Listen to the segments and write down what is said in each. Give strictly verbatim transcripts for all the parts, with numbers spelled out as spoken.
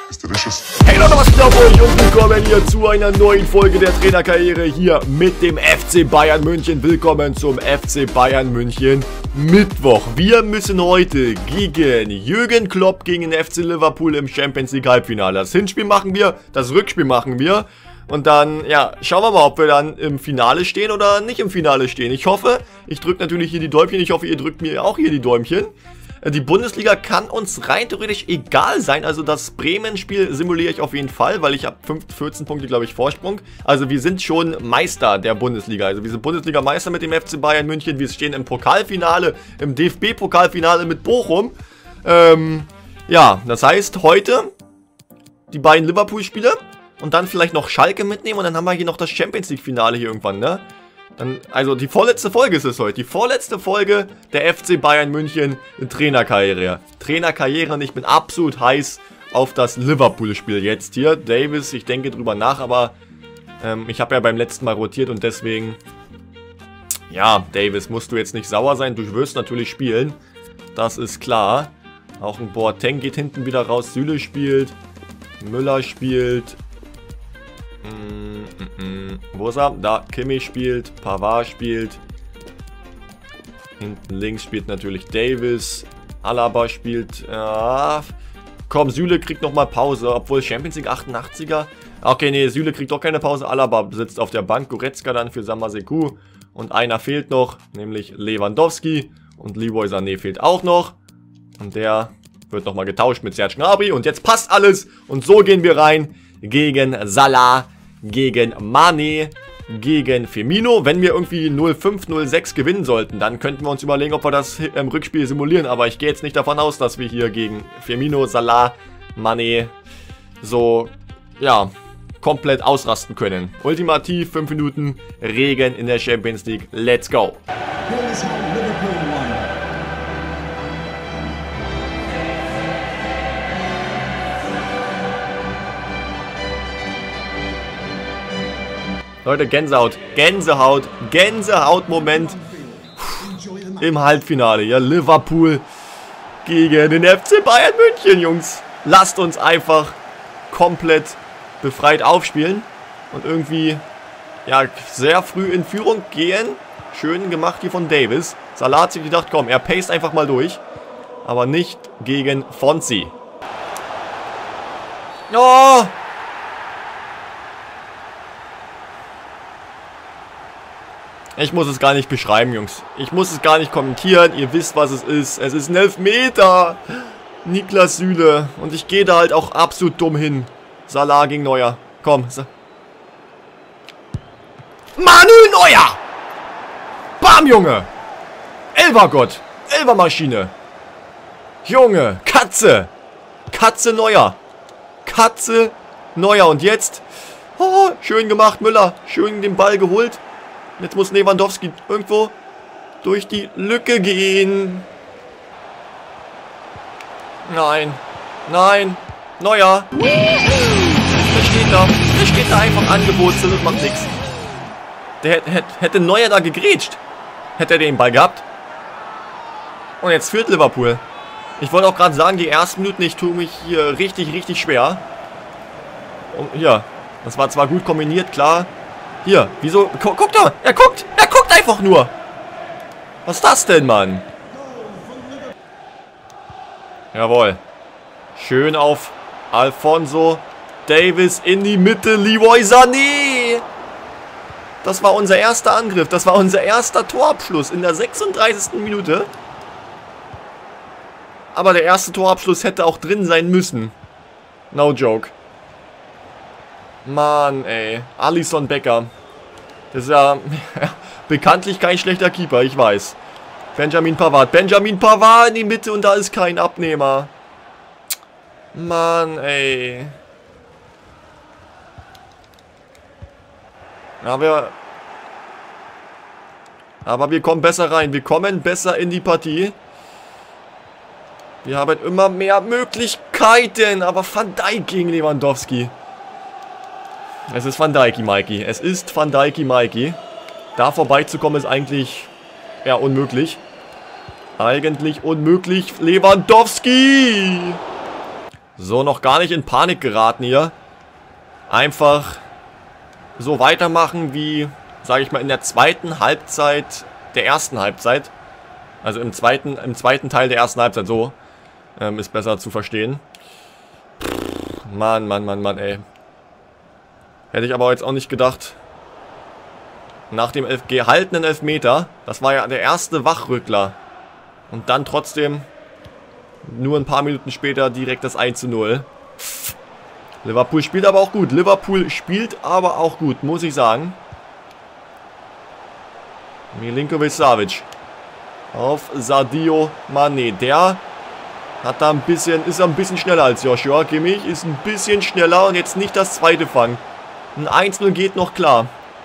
Ist delicious. Hey Leute, was geht ab euch und willkommen hier zu einer neuen Folge der Trainerkarriere hier mit dem F C Bayern München. Willkommen zum F C Bayern München Mittwoch. Wir müssen heute gegen Jürgen Klopp gegen den F C Liverpool im Champions League Halbfinale. Das Hinspiel machen wir, das Rückspiel machen wir. Und dann, ja, schauen wir mal, ob wir dann im Finale stehen oder nicht im Finale stehen. Ich hoffe, ich drücke natürlich hier die Däumchen. Ich hoffe, ihr drückt mir auch hier die Däumchen. Die Bundesliga kann uns rein theoretisch egal sein. Also das Bremen-Spiel simuliere ich auf jeden Fall, weil ich habe vierzehn Punkte, glaube ich, Vorsprung. Also wir sind schon Meister der Bundesliga. Also wir sind Bundesliga-Meister mit dem F C Bayern München. Wir stehen im Pokalfinale, im D F B-Pokalfinale mit Bochum. Ähm, ja, das heißt, heute die beiden Liverpool-Spiele. Und dann vielleicht noch Schalke mitnehmen und dann haben wir hier noch das Champions League Finale hier irgendwann, ne? Dann, also die vorletzte Folge ist es heute. Die vorletzte Folge der F C Bayern München in Trainerkarriere. Trainerkarriere und ich bin absolut heiß auf das Liverpool-Spiel jetzt hier. Davis, ich denke drüber nach, aber ähm, ich habe ja beim letzten Mal rotiert und deswegen... Ja, Davis, musst du jetzt nicht sauer sein. Du wirst natürlich spielen. Das ist klar. Auch ein Boateng geht hinten wieder raus. Süle spielt. Müller spielt. Mm, mm, mm. Wo ist er? Da, Kimmich spielt, Pavard spielt. Hinten links spielt natürlich Davis. Alaba spielt. Ja. Komm, Süle kriegt nochmal Pause, obwohl Champions League achtundachtziger. Okay, nee, Süle kriegt doch keine Pause. Alaba sitzt auf der Bank. Goretzka dann für Samaseku. Und einer fehlt noch, nämlich Lewandowski. Und Leroy Sané fehlt auch noch. Und der wird nochmal getauscht mit Serge Gnabry. Und jetzt passt alles. Und so gehen wir rein. Gegen Salah, gegen Mane, gegen Firmino. Wenn wir irgendwie null fünf, null sechs gewinnen sollten, dann könnten wir uns überlegen, ob wir das im Rückspiel simulieren. Aber ich gehe jetzt nicht davon aus, dass wir hier gegen Firmino, Salah, Mane so, ja, komplett ausrasten können. Ultimativ fünf Minuten Regen in der Champions League. Let's go! Leute, Gänsehaut, Gänsehaut, Gänsehaut-Moment im Halbfinale. Ja, Liverpool gegen den F C Bayern München, Jungs. Lasst uns einfach komplett befreit aufspielen und irgendwie, ja, sehr früh in Führung gehen. Schön gemacht hier von Davis. Salah hat sich gedacht, komm, er paced einfach mal durch. Aber nicht gegen Fonsi. Oh! Ich muss es gar nicht beschreiben, Jungs. Ich muss es gar nicht kommentieren. Ihr wisst, was es ist. Es ist ein Elfmeter. Niklas Süle. Und ich gehe da halt auch absolut dumm hin. Salah gegen Neuer. Komm. Manuel Neuer! Bam, Junge! Elfergott. Elfermaschine. Junge. Katze. Katze Neuer. Katze Neuer. Und jetzt... Oh, schön gemacht, Müller. Schön den Ball geholt. Jetzt muss Lewandowski irgendwo durch die Lücke gehen. Nein. Nein. Neuer. Der steht da. Der steht da einfach angewurzelt und macht nichts. Der hätte Neuer da gegrätscht. Hätte er den Ball gehabt. Und jetzt führt Liverpool. Ich wollte auch gerade sagen, die ersten Minuten, ich tue mich hier richtig, richtig schwer. Und hier. Das war zwar gut kombiniert, klar. Hier, wieso? Guck, guck da! Er guckt! Er guckt einfach nur! Was ist das denn, Mann? Jawohl. Schön auf Alphonso Davis in die Mitte. Leroy Sané! Das war unser erster Angriff. Das war unser erster Torabschluss in der sechsunddreißigsten Minute. Aber der erste Torabschluss hätte auch drin sein müssen. No joke. Mann, ey. Alisson Becker. Das ist ja, ja bekanntlich kein schlechter Keeper, ich weiß. Benjamin Pavard. Benjamin Pavard in die Mitte und da ist kein Abnehmer. Mann, ey. Aber, aber wir kommen besser rein. Wir kommen besser in die Partie. Wir haben immer mehr Möglichkeiten. Aber Van Dijk gegen Lewandowski. Es ist Van Dijk, Mikey. Es ist Van Dijk, Mikey. Da vorbeizukommen ist eigentlich ja unmöglich. Eigentlich unmöglich. Lewandowski! So, noch gar nicht in Panik geraten hier. Einfach so weitermachen wie, sage ich mal, in der zweiten Halbzeit der ersten Halbzeit. Also im zweiten, im zweiten Teil der ersten Halbzeit, so ähm, ist besser zu verstehen. Mann, Mann, Mann, Mann, ey. Hätte ich aber jetzt auch nicht gedacht. Nach dem elf gehaltenen Elfmeter, das war ja der erste Wachrückler. Und dann trotzdem nur ein paar Minuten später direkt das eins zu null. Liverpool spielt aber auch gut. Liverpool spielt aber auch gut, muss ich sagen. Milinkovic-Savic auf Sadio Mané. Der hat da ein bisschen, ist ein bisschen schneller als Joshua Kimmich. Ist ein bisschen schneller und jetzt nicht das zweite Fang. Ein eins null geht noch klar.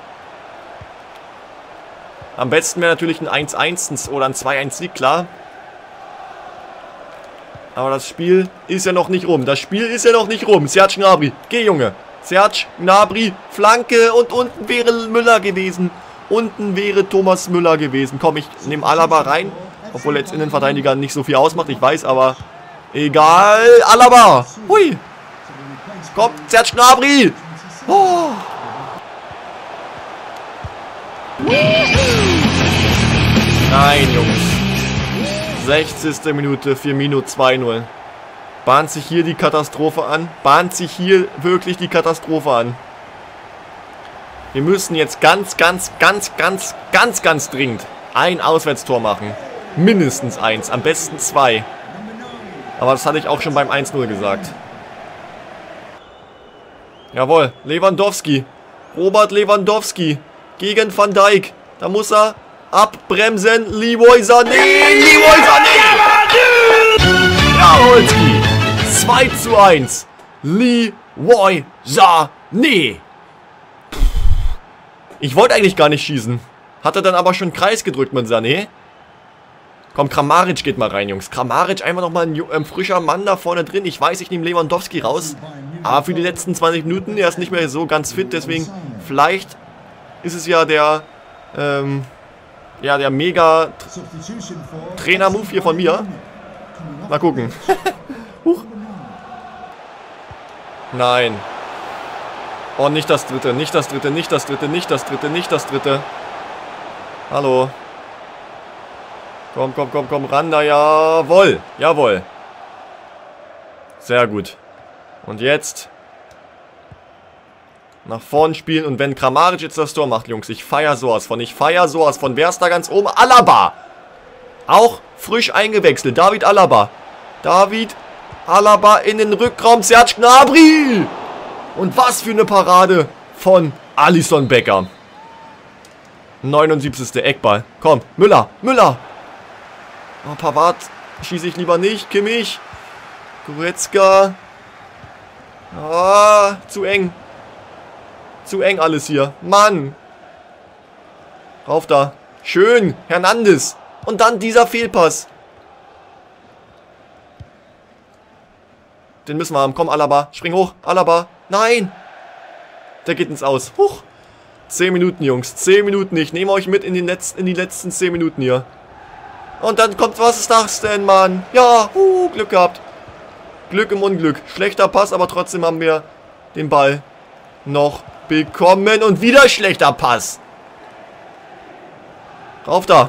Am besten wäre natürlich ein eins eins oder ein zwei eins Sieg, klar. Aber das Spiel ist ja noch nicht rum. Das Spiel ist ja noch nicht rum. Serge Gnabry, geh Junge. Serge Gnabry, Flanke und unten wäre Müller gewesen. Unten wäre Thomas Müller gewesen. Komm, ich nehme Alaba rein. Obwohl jetzt Innenverteidiger nicht so viel ausmacht, ich weiß, aber egal. Alaba, hui. Kommt, Serge Gnabry. Oh. Nein, Jungs. sechzigste Minute, Firmino zwei null. Bahnt sich hier die Katastrophe an. Bahnt sich hier wirklich die Katastrophe an. Wir müssen jetzt ganz, ganz, ganz, ganz, ganz, ganz dringend ein Auswärtstor machen. Mindestens eins, am besten zwei. Aber das hatte ich auch schon beim eins null gesagt. Jawohl, Lewandowski. Robert Lewandowski gegen Van Dijk. Da muss er abbremsen. Leroy Sané. Leroy Sané. Jawohlski. zwei zu eins. Leroy Sané. Ich wollte eigentlich gar nicht schießen. Hatte dann aber schon Kreis gedrückt mit Sané. Komm, Kramaric geht mal rein, Jungs. Kramaric einfach nochmal ein, ein frischer Mann da vorne drin. Ich weiß, ich nehme Lewandowski raus. Aber für die letzten zwanzig Minuten, er ist nicht mehr so ganz fit. Deswegen, vielleicht ist es ja der, ähm, ja, der mega Trainer-Move hier von mir. Mal gucken. Huch. Nein. Oh, nicht das dritte, nicht das dritte, nicht das dritte, nicht das dritte, nicht das dritte. Hallo. Komm, komm, komm, komm, ran da, jawohl, jawohl. Sehr gut. Und jetzt nach vorn spielen und wenn Kramaric jetzt das Tor macht, Jungs, ich feier sowas von, ich feier sowas von. Wer ist da ganz oben? Alaba. Auch frisch eingewechselt, David Alaba. David Alaba in den Rückraum, Serge Gnabry. Und was für eine Parade von Alisson Becker. neunundsiebzigste Eckball. Komm, Müller, Müller. Oh, Pavard schieße ich lieber nicht. Kimmich. Goretzka. Ah, zu eng. Zu eng alles hier. Mann. Rauf da. Schön. Hernandez. Und dann dieser Fehlpass. Den müssen wir haben. Komm, Alaba. Spring hoch. Alaba. Nein. Der geht ins Aus. Huch. zehn Minuten, Jungs. zehn Minuten. Ich nehme euch mit in die, Netz, in die letzten zehn Minuten hier. Und dann kommt, was ist das denn, Mann? Ja, uh, Glück gehabt. Glück im Unglück. Schlechter Pass, aber trotzdem haben wir den Ball noch bekommen. Und wieder schlechter Pass. Rauf da.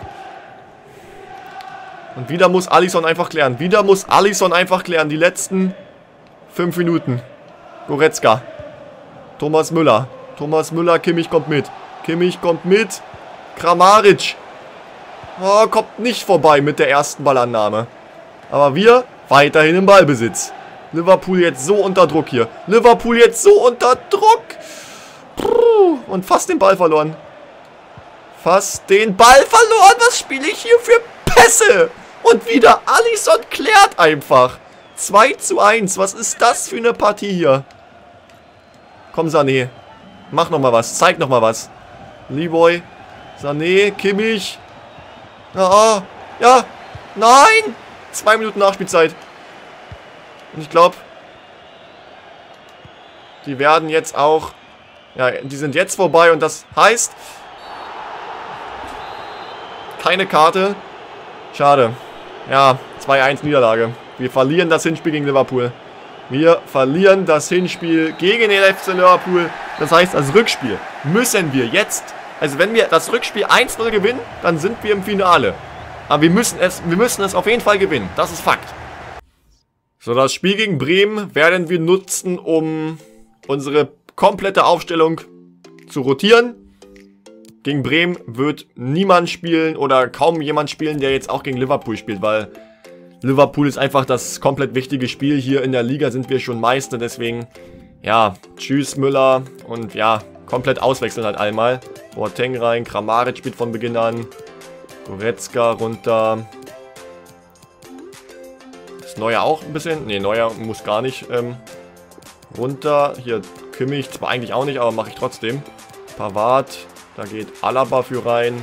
Und wieder muss Alisson einfach klären. Wieder muss Alisson einfach klären. Die letzten fünf Minuten. Goretzka. Thomas Müller. Thomas Müller, Kimmich kommt mit. Kimmich kommt mit. Kramaric. Oh, kommt nicht vorbei mit der ersten Ballannahme. Aber wir weiterhin im Ballbesitz. Liverpool jetzt so unter Druck hier. Liverpool jetzt so unter Druck. Und fast den Ball verloren. Fast den Ball verloren. Was spiele ich hier für Pässe? Und wieder Alisson klärt einfach. zwei zu eins. Was ist das für eine Partie hier? Komm, Sané. Mach nochmal was. Zeig nochmal was. Leroy. Sané. Kimmich. Ja, ja, nein! Zwei Minuten Nachspielzeit. Und ich glaube, die werden jetzt auch, ja, die sind jetzt vorbei und das heißt, keine Karte. Schade. Ja, zwei eins Niederlage. Wir verlieren das Hinspiel gegen Liverpool. Wir verlieren das Hinspiel gegen den F C Liverpool. Das heißt, das Rückspiel müssen wir jetzt, also wenn wir das Rückspiel eins null gewinnen, dann sind wir im Finale. Aber wir müssen es, wir müssen es auf jeden Fall gewinnen. Das ist Fakt. So, das Spiel gegen Bremen werden wir nutzen, um unsere komplette Aufstellung zu rotieren. Gegen Bremen wird niemand spielen oder kaum jemand spielen, der jetzt auch gegen Liverpool spielt, weil Liverpool ist einfach das komplett wichtige Spiel. Hier in der Liga sind wir schon Meister, deswegen, ja, tschüss Müller und ja, komplett auswechseln halt einmal. Boateng rein, Kramaric spielt von Beginn an, Goretzka runter. Ist Neuer auch ein bisschen? Ne, Neuer muss gar nicht ähm, runter. Hier Kimmich, zwar eigentlich auch nicht, aber mache ich trotzdem. Pavard, da geht Alaba für rein.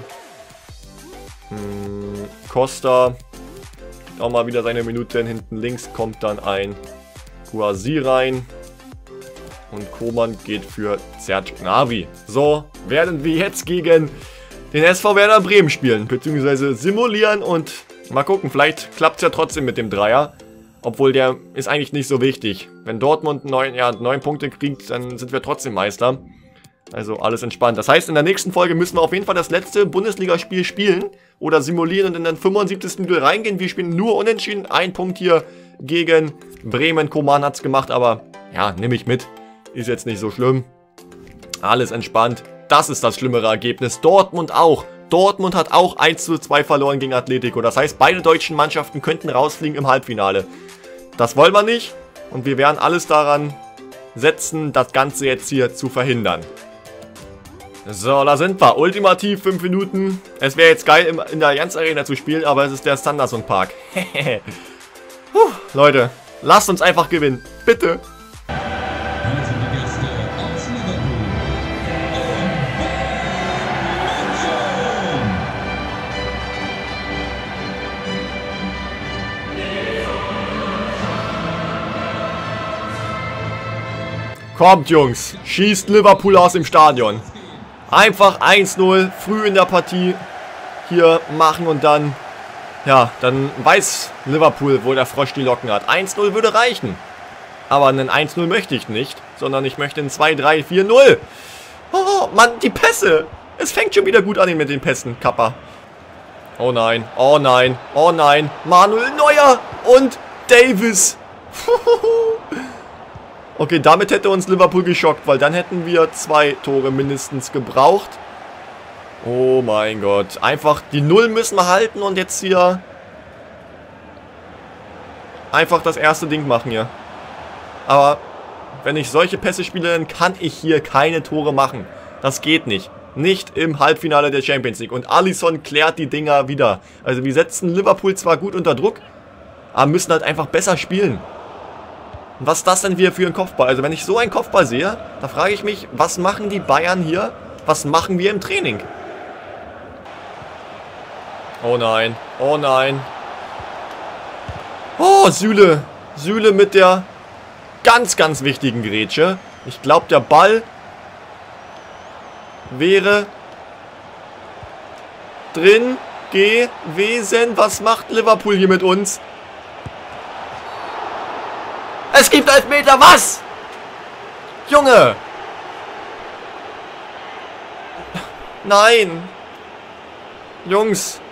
Hm, Costa. Auch mal wieder seine Minuten. Hinten links kommt dann ein Kouassi rein. Und Koman geht für Serge Gnabry. So, werden wir jetzt gegen den S V Werder Bremen spielen. Beziehungsweise simulieren und mal gucken. Vielleicht klappt es ja trotzdem mit dem Dreier. Obwohl der ist eigentlich nicht so wichtig. Wenn Dortmund neun, ja, neun Punkte kriegt, dann sind wir trotzdem Meister. Also alles entspannt. Das heißt, in der nächsten Folge müssen wir auf jeden Fall das letzte Bundesligaspiel spielen oder simulieren und in den fünfundsiebzigsten Minute reingehen. Wir spielen nur unentschieden. Ein Punkt hier gegen Bremen. Coman hat es gemacht, aber ja, nehme ich mit. Ist jetzt nicht so schlimm. Alles entspannt. Das ist das schlimmere Ergebnis. Dortmund auch. Dortmund hat auch eins zu zwei verloren gegen Atletico. Das heißt, beide deutschen Mannschaften könnten rausfliegen im Halbfinale. Das wollen wir nicht. Und wir werden alles daran setzen, das Ganze jetzt hier zu verhindern. So, da sind wir. Ultimativ fünf Minuten. Es wäre jetzt geil, in der Allianz Arena zu spielen, aber es ist der Sanderson Park. Puh, Leute, lasst uns einfach gewinnen. Bitte. Kommt, Jungs. Schießt Liverpool aus dem Stadion. Einfach eins null früh in der Partie hier machen und dann, ja, dann weiß Liverpool, wo der Frosch die Locken hat. eins null würde reichen. Aber einen eins null möchte ich nicht, sondern ich möchte einen zwei drei vier null. Oh, Mann, die Pässe. Es fängt schon wieder gut an mit den Pässen, Kappa. Oh nein, oh nein, oh nein. Manuel Neuer und Davis. Okay, damit hätte uns Liverpool geschockt, weil dann hätten wir zwei Tore mindestens gebraucht. Oh mein Gott. Einfach die Null müssen wir halten und jetzt hier einfach das erste Ding machen hier. Aber wenn ich solche Pässe spiele, dann kann ich hier keine Tore machen. Das geht nicht. Nicht im Halbfinale der Champions League. Und Alisson klärt die Dinger wieder. Also wir setzen Liverpool zwar gut unter Druck, aber müssen halt einfach besser spielen. Und was ist das denn wieder für ein Kopfball? Also wenn ich so einen Kopfball sehe, da frage ich mich, was machen die Bayern hier? Was machen wir im Training? Oh nein, oh nein. Oh, Süle. Süle mit der ganz, ganz wichtigen Grätsche. Ich glaube, der Ball wäre drin gewesen. Was macht Liverpool hier mit uns? Es gibt Elfmeter, was? Junge! Nein! Jungs!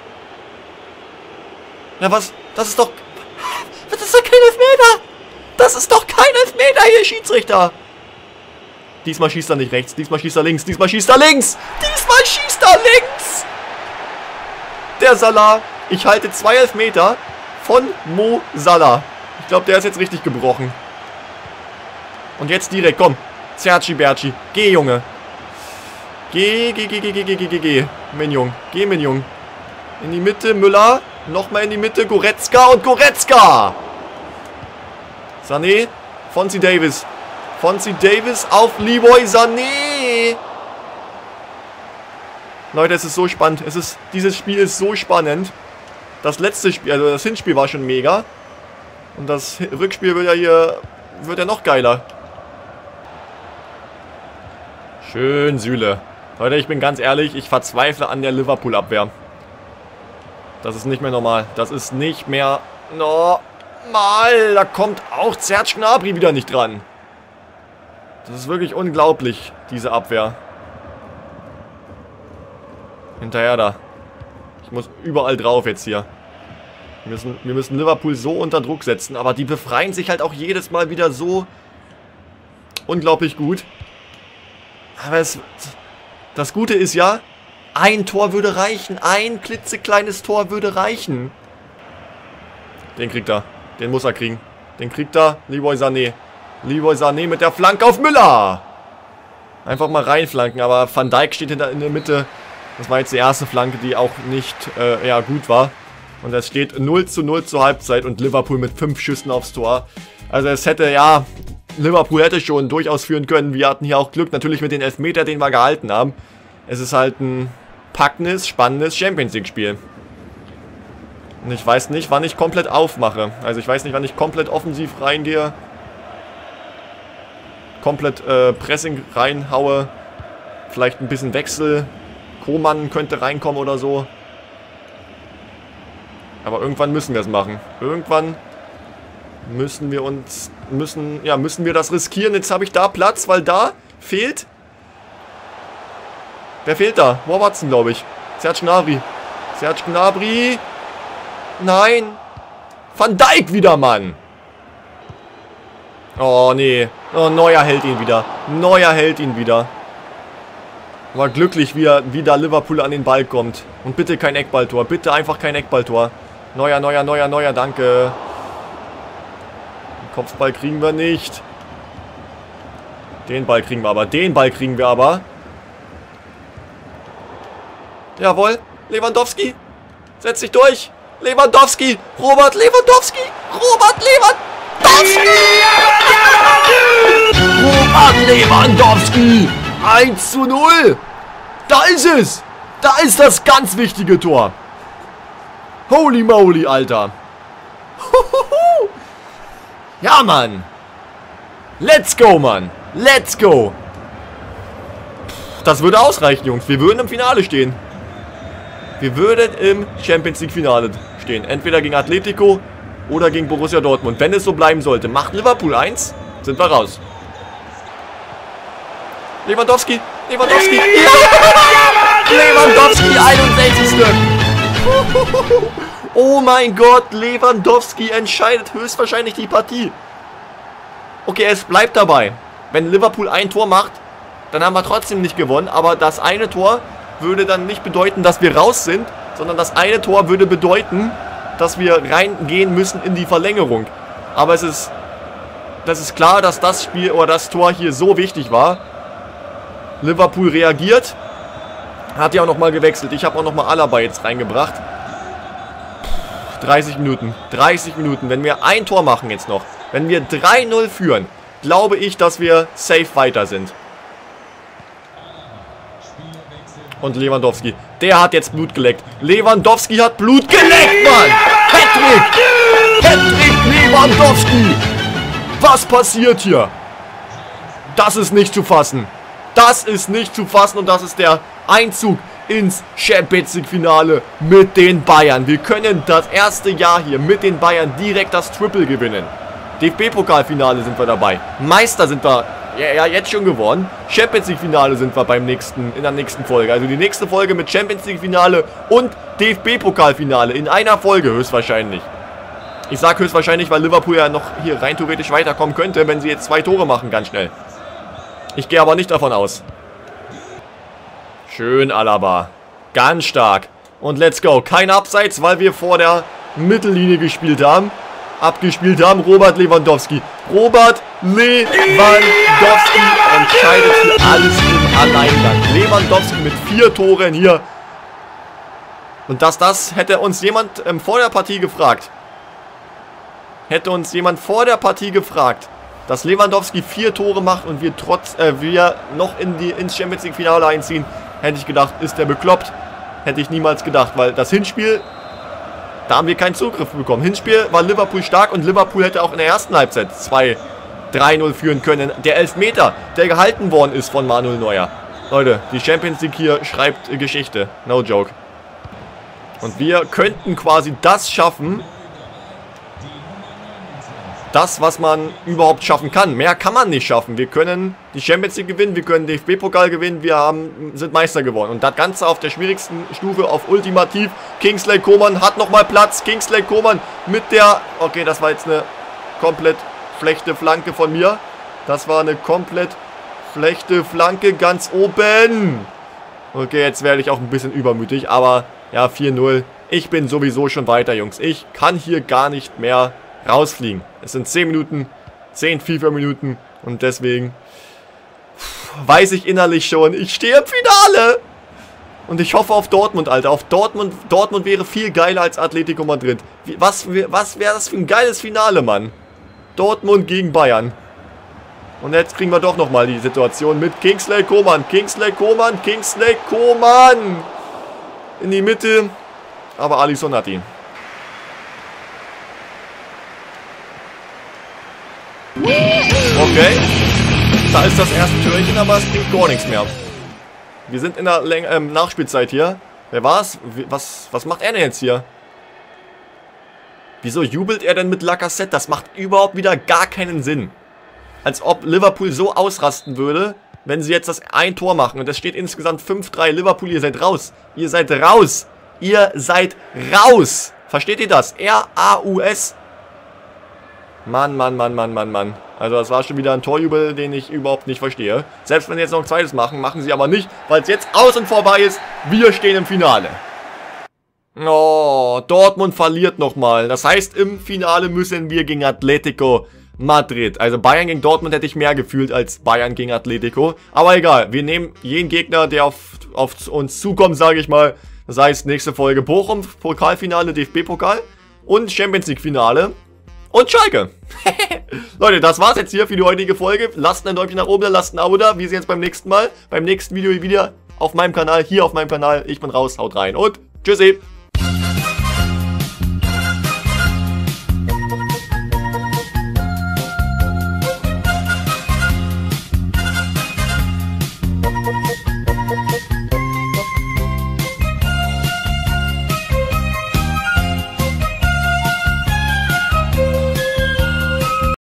Ja, was? Das ist doch... Das ist doch kein Elfmeter! Das ist doch kein Elfmeter hier, Schiedsrichter! Diesmal schießt er nicht rechts, diesmal schießt er links, diesmal schießt er links! Diesmal schießt er links! Der Salah. Ich halte zwei Elfmeter von Mo Salah. Ich glaube, der ist jetzt richtig gebrochen. Und jetzt direkt, komm. Sergi Berci. Geh, Junge. Geh, geh, geh, geh, geh, geh, geh, geh, geh. Mignon. Geh, Mignon. In die Mitte, Müller. Nochmal in die Mitte, Goretzka und Goretzka. Sané. Fonzie Davis. Fonzie Davis auf Leroy Sané. Leute, es ist so spannend. Es ist, dieses Spiel ist so spannend. Das letzte Spiel, also das Hinspiel war schon mega. Und das Rückspiel wird ja hier, wird ja noch geiler. Schön, Süle. Leute, ich bin ganz ehrlich, ich verzweifle an der Liverpool-Abwehr. Das ist nicht mehr normal. Das ist nicht mehr... No. mal. Da kommt auch Serge Gnabry wieder nicht dran. Das ist wirklich unglaublich, diese Abwehr. Hinterher da. Ich muss überall drauf jetzt hier. Wir müssen, wir müssen Liverpool so unter Druck setzen. Aber die befreien sich halt auch jedes Mal wieder so unglaublich gut. Aber es, das Gute ist ja, ein Tor würde reichen. Ein klitzekleines Tor würde reichen. Den kriegt er. Den muss er kriegen. Den kriegt er. Leroy Sané. Leroy Sané mit der Flanke auf Müller. Einfach mal reinflanken. Aber Van Dijk steht in der, in der Mitte. Das war jetzt die erste Flanke, die auch nicht äh, ja, gut war. Und es steht null zu null zur Halbzeit und Liverpool mit fünf Schüssen aufs Tor. Also es hätte, ja, Liverpool hätte schon durchaus führen können. Wir hatten hier auch Glück, natürlich mit den Elfmeter, den wir gehalten haben. Es ist halt ein packendes, spannendes Champions-League-Spiel. Und ich weiß nicht, wann ich komplett aufmache. Also ich weiß nicht, wann ich komplett offensiv reingehe. Komplett äh, Pressing reinhaue. Vielleicht ein bisschen Wechsel. Koman könnte reinkommen oder so. Aber irgendwann müssen wir es machen. Irgendwann müssen wir uns, müssen, ja, müssen wir das riskieren. Jetzt habe ich da Platz, weil da fehlt. Wer fehlt da? Robertson, glaube ich. Serge Gnabry. Serge Gnabry. Nein. Van Dijk wieder, Mann. Oh, nee. Oh, Neuer hält ihn wieder. Neuer hält ihn wieder. War glücklich, wie, er, wie da Liverpool an den Ball kommt. Und bitte kein Eckballtor. Bitte einfach kein Eckballtor. Neuer, Neuer, Neuer, Neuer, danke. Den Kopfball kriegen wir nicht. Den Ball kriegen wir aber. Den Ball kriegen wir aber. Jawohl. Lewandowski. Setz dich durch. Lewandowski. Robert Lewandowski. Robert Lewandowski. Robert Lewandowski. eins zu null. Da ist es. Da ist das ganz wichtige Tor. Holy moly, Alter. Ja, Mann. Let's go, Mann. Let's go. Das würde ausreichen, Jungs. Wir würden im Finale stehen. Wir würden im Champions League Finale stehen. Entweder gegen Atletico oder gegen Borussia Dortmund. Wenn es so bleiben sollte. Macht Liverpool eins, sind wir raus. Lewandowski. Lewandowski. Ja! Lewandowski, einundsechzigste Oh mein Gott, Lewandowski entscheidet höchstwahrscheinlich die Partie. Okay, es bleibt dabei. Wenn Liverpool ein Tor macht, dann haben wir trotzdem nicht gewonnen. Aber das eine Tor würde dann nicht bedeuten, dass wir raus sind, sondern das eine Tor würde bedeuten, dass wir reingehen müssen in die Verlängerung. Aber es ist, das ist klar, dass das Spiel oder das Tor hier so wichtig war. Liverpool reagiert. Hat ja auch nochmal gewechselt. Ich habe auch nochmal Alaba jetzt reingebracht. dreißig Minuten. dreißig Minuten. Wenn wir ein Tor machen jetzt noch. Wenn wir drei null führen, glaube ich, dass wir safe weiter sind. Und Lewandowski. Der hat jetzt Blut geleckt. Lewandowski hat Blut geleckt, Mann! Hattrick! Hattrick Lewandowski! Was passiert hier? Das ist nicht zu fassen. Das ist nicht zu fassen und das ist der Einzug ins Champions League Finale mit den Bayern. Wir können das erste Jahr hier mit den Bayern direkt das Triple gewinnen. D F B-Pokalfinale sind wir dabei. Meister sind wir ja, ja jetzt schon geworden. Champions League Finale sind wir beim nächsten, in der nächsten Folge. Also die nächste Folge mit Champions League Finale und D F B-Pokalfinale in einer Folge höchstwahrscheinlich. Ich sage höchstwahrscheinlich, weil Liverpool ja noch hier rein theoretisch weiterkommen könnte, wenn sie jetzt zwei Tore machen, ganz schnell. Ich gehe aber nicht davon aus. Schön, Alaba. Ganz stark. Und let's go. Kein Abseits, weil wir vor der Mittellinie gespielt haben. Abgespielt haben. Robert Lewandowski. Robert Lewandowski entscheidet hier alles im Alleingang. Lewandowski mit vier Toren hier. Und dass das hätte uns jemand ähm, vor der Partie gefragt. Hätte uns jemand vor der Partie gefragt, dass Lewandowski vier Tore macht und wir trotz äh, wir noch in die ins Champions League Finale einziehen, hätte ich gedacht, ist der bekloppt. Hätte ich niemals gedacht, weil das Hinspiel, da haben wir keinen Zugriff bekommen. Hinspiel war Liverpool stark und Liverpool hätte auch in der ersten Halbzeit zwei drei null führen können. Der Elfmeter, der gehalten worden ist von Manuel Neuer. Leute, die Champions League hier schreibt Geschichte. No joke. Und wir könnten quasi das schaffen, das, was man überhaupt schaffen kann. Mehr kann man nicht schaffen. Wir können die Champions League gewinnen, wir können den D F B-Pokal gewinnen, wir haben, sind Meister geworden. Und das Ganze auf der schwierigsten Stufe, auf Ultimativ. Kingsley Coman hat nochmal Platz. Kingsley Coman mit der... Okay, das war jetzt eine komplett schlechte Flanke von mir. Das war eine komplett schlechte Flanke ganz oben. Okay, jetzt werde ich auch ein bisschen übermütig, aber ja, vier null. Ich bin sowieso schon weiter, Jungs. Ich kann hier gar nicht mehr rausfliegen. Es sind zehn Minuten, zehn FIFA-Minuten und deswegen weiß ich innerlich schon, ich stehe im Finale. Und ich hoffe auf Dortmund, Alter. Auf Dortmund, Dortmund wäre viel geiler als Atletico Madrid. Wie, was was wäre das für ein geiles Finale, Mann? Dortmund gegen Bayern. Und jetzt kriegen wir doch nochmal die Situation mit Kingsley Coman. Kingsley Coman, Kingsley Coman. In die Mitte. Aber Alisson hat ihn. Okay. Da ist das erste Türchen, aber es bringt gar nichts mehr. Wir sind in der Läng ähm, Nachspielzeit hier. Wer war's? Was, was macht er denn jetzt hier? Wieso jubelt er denn mit Lacazette? Das macht überhaupt wieder gar keinen Sinn. Als ob Liverpool so ausrasten würde, wenn sie jetzt das ein Tor machen. Und es steht insgesamt fünf drei. Liverpool, ihr seid raus. Ihr seid raus. Ihr seid raus. Versteht ihr das? R A U S. Mann, Mann, Mann, Mann, Mann, Mann. Also das war schon wieder ein Torjubel, den ich überhaupt nicht verstehe. Selbst wenn sie jetzt noch ein zweites machen, machen sie aber nicht, weil es jetzt aus und vorbei ist. Wir stehen im Finale. Oh, Dortmund verliert nochmal. Das heißt, im Finale müssen wir gegen Atletico Madrid. Also Bayern gegen Dortmund hätte ich mehr gefühlt als Bayern gegen Atletico. Aber egal, wir nehmen jeden Gegner, der auf, auf uns zukommt, sage ich mal. Das heißt, nächste Folge Bochum, Pokalfinale, D F B-Pokal und Champions League-Finale. Und Schalke. Leute, das war's jetzt hier für die heutige Folge. Lasst ein Däumchen nach oben da, lasst ein Abo da. Wir sehen uns beim nächsten Mal. Beim nächsten Video wieder auf meinem Kanal, hier auf meinem Kanal. Ich bin raus, haut rein und tschüssi.